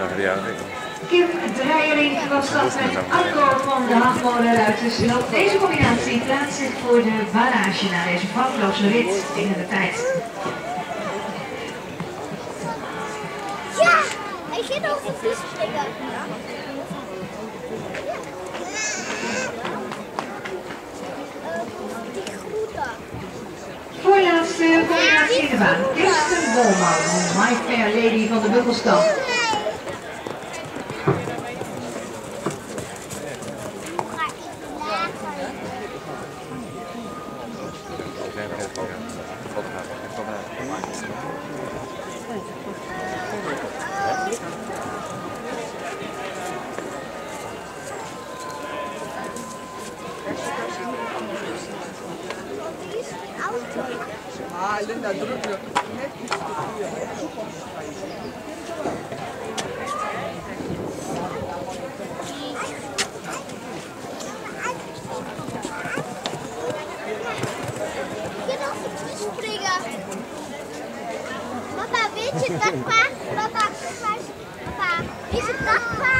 Kim Dreijering was dat met Anko van de Hagmolenruiters. Deze combinatie plaatst zich voor de barrage na deze foutloze rit tegen de tijd. Ja, hij ging over de vis springen. Die groene. Voorlaatste combinatie in de baan. Kirsten Bolman, My Fair Lady van de Buggelskamp. Ah, Linda, druk. Net iets te veel. Papa, weet je dat pa? Papa, is het dat pa?